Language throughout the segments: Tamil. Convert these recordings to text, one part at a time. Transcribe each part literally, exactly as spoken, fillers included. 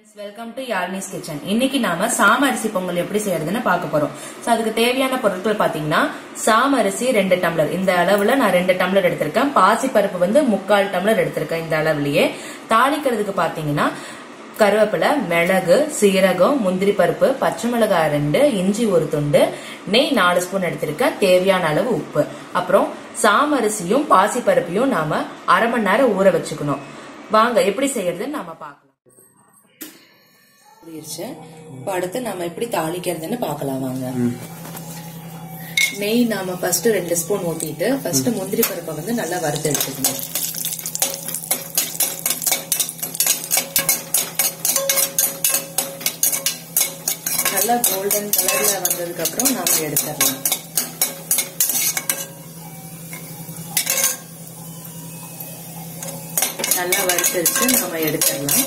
friends, welcome to Yarni's Kitchen. இன்னைக்கு நாம சாம அரிசி பொங்கல் எப்படி செய்யறதுன்னு பார்க்க போறோம். சோ அதுக்கு தேவையான பொருட்கள் பாத்தீங்கன்னா சாம அரிசி ரெண்டு டம்ளர். இந்த அளவுல நான் ரெண்டு டம்ளர் எடுத்திருக்கேன். பாசி பருப்பு வந்து முக்கால் டம்ளர் எடுத்திருக்கேன் இந்த அளவுலயே. தாளிக்கிறதுக்கு பாத்தீங்கன்னா கருவேப்பிலை, மிளகு, சீரகம், முந்திரி பருப்பு, பச்சை மிளகாய் ரெண்டு, இஞ்சி ஒரு துண்டு, நெய் நாலு ஸ்பூன் எடுத்திருக்கேன், தேவையான அளவு உப்பு. அப்புறம் சாம அரிசியும் பாசி பருப்பையும் நாம அரை மணி நேரம் ஊற வச்சுக்கணும். வாங்க எப்படி செய்யறதுன்னு நாம பார்க்கலாம். அடுத்து நாம எப்படி தாளிக்கிறதுன்னு பாக்கலாம் வாங்க. நெய் நாம ஃபர்ஸ்ட் ரெண்டு ஸ்பூன் ஊத்திட்டு ஃபர்ஸ்ட் முந்திரி பருப்பை வந்து நல்லா வறுத்து எடுத்துக்கணும். நல்லா கோல்டன் கலர்ல வந்ததுக்கு அப்புறம் நாம எடுத்துடலாம். நல்லா வறுத்துருச்சு நாம எடுத்துடலாம்.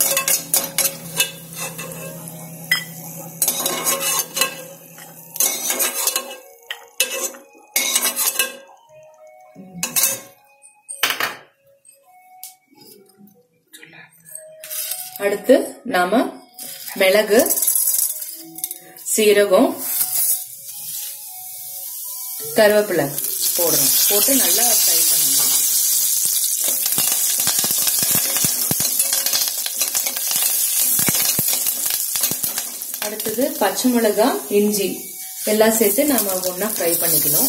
அடுத்து நாம மிளகு, சீரகம், கருவேப்பிலை போடுறோம். போட்டு நல்லா ஃப்ரை பண்ணணும். அடுத்தது பச்சை மிளகாய், இஞ்சி எல்லாம் சேர்த்து நாம ஒன்னா ஃப்ரை பண்ணிக்கணும்.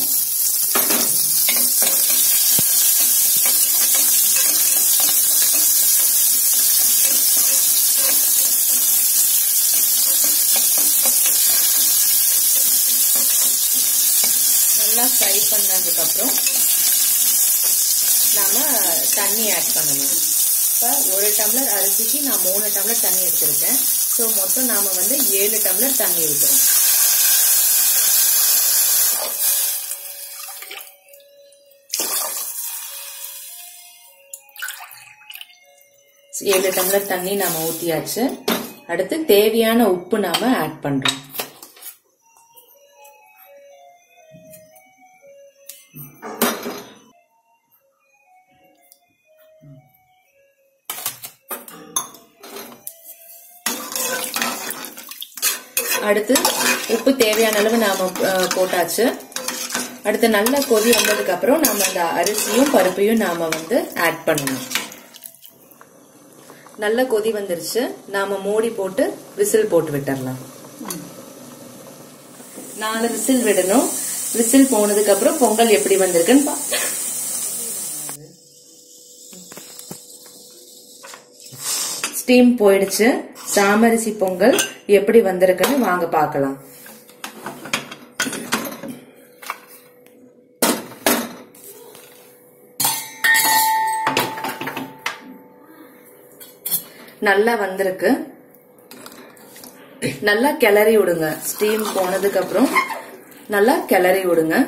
நல்லா ஃப்ரை பண்ணதுக்கு அப்புறம் நாம தண்ணி ஆட் பண்ணணும். இப்ப ஒரு டம்ளர் அரிசிக்கு நான் மூணு டம்ளர் தண்ணி எடுத்திருக்கேன். ஸோ மொத்தம் நாம வந்து ஏழு டம்ளர் தண்ணி ஊற்றுறோம். ஏழு டம்ளர் தண்ணி நாம ஊத்தியாச்சு. அடுத்து தேவையான உப்பு நாம ஆட் பண்றோம். அடுத்து உப்பு தேவையான அளவு நாம போட்டாச்சு. அடுத்து நல்ல கொதி வந்ததுக்கு அப்புறம் நாம அந்த அரிசியும் பருப்பையும் நாம வந்து ஆட் பண்ணணும். நல்ல கொதி வந்துருச்சு. நாம மூடி போட்டு விசில் போட்டு விட்டுறலாம். நாலு விசில் விடணும். விசில் போனதுக்கு அப்புறம் பொங்கல் எப்படி வந்திருக்குன்னு ஸ்டீம் போயிடுச்சு. சாமரிசி பொங்கல் எப்படி வந்திருக்குன்னு வாங்க பார்க்கலாம். நல்லா வந்திருக்கு. நல்லா கிளறி விடுங்க. ஸ்டீம் போனதுக்கு அப்புறம் நல்லா கிளறி விடுங்க.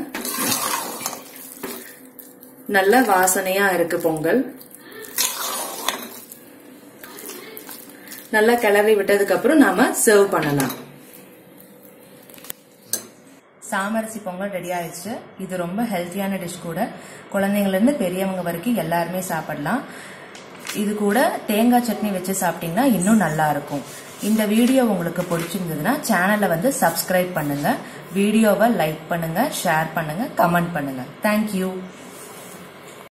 நல்ல வாசனையா இருக்கு பொங்கல். நல்லா கிளறி விட்டதுக்கு அப்புறம் நாம சர்வ் பண்ணலாம். சாமரிசி பொங்கல் ரெடி ஆயிடுச்சு. இது ரொம்ப ஹெல்த்தியான டிஷ் கூட. குழந்தைங்கள்ல இருந்து பெரியவங்க வரைக்கும் எல்லாருமே சாப்பிடலாம். இது கூட தேங்காய் சட்னி வச்சு சாப்பிட்டீங்கன்னா இன்னும் நல்லா இருக்கும். இந்த வீடியோ உங்களுக்கு பிடிச்சிருந்ததுன்னா சேனலை வந்து சப்ஸ்கிரைப் பண்ணுங்க. வீடியோவை லைக் பண்ணுங்க, ஷேர் பண்ணுங்க, கமெண்ட் பண்ணுங்க. தேங்க்யூ.